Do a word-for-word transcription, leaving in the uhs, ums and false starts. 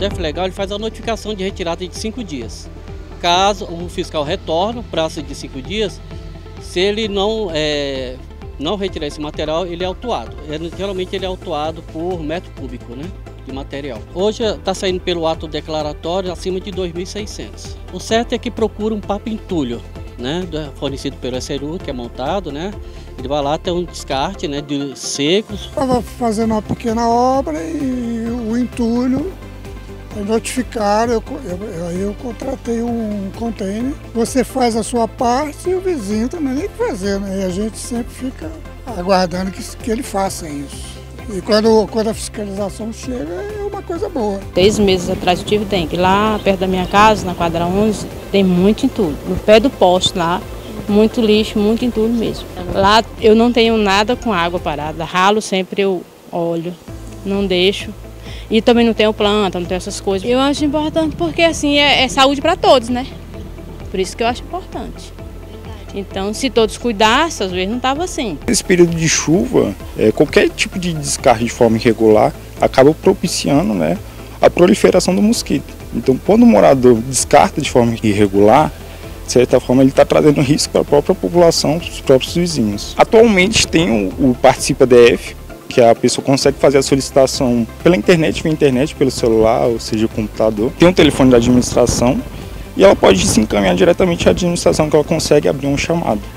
D F legal ele faz a notificação de retirada de cinco dias. Caso o fiscal retorne, o prazo de cinco dias, se ele não, é, não retirar esse material, ele é autuado. Ele, geralmente ele é autuado por metro cúbico, né, de material. Hoje está saindo pelo ato declaratório acima de dois mil e seiscentos. O certo é que procura um papo entulho, né, fornecido pelo S E R U, que é montado, né. Ele vai lá ter um descarte, né, de secos. Estava fazendo uma pequena obra e o entulho, notificaram, eu, eu, eu contratei um container. Você faz a sua parte e o vizinho também tem que fazer, né? E a gente sempre fica aguardando que, que ele faça isso. E quando, quando a fiscalização chega, é uma coisa boa. Seis meses atrás eu tive dengue. Lá perto da minha casa, na quadra onze, tem muito entulho. No pé do poste lá, muito lixo, muito entulho mesmo. Lá eu não tenho nada com água parada, ralo sempre eu olho, não deixo. E também não tenho planta, não tenho essas coisas. Eu acho importante porque assim é, é saúde para todos, né? Por isso que eu acho importante. Então, se todos cuidassem, às vezes não estava assim. Nesse período de chuva, é, qualquer tipo de descarga de forma irregular acaba propiciando, né, a proliferação do mosquito. Então, quando o morador descarta de forma irregular, de certa forma ele está trazendo risco para a própria população, para os próprios vizinhos. Atualmente tem o, o Participa D F, que a pessoa consegue fazer a solicitação pela internet, via internet, pelo celular, ou seja, o computador. Tem um telefone da administração e ela pode se encaminhar diretamente à administração, que ela consegue abrir um chamado.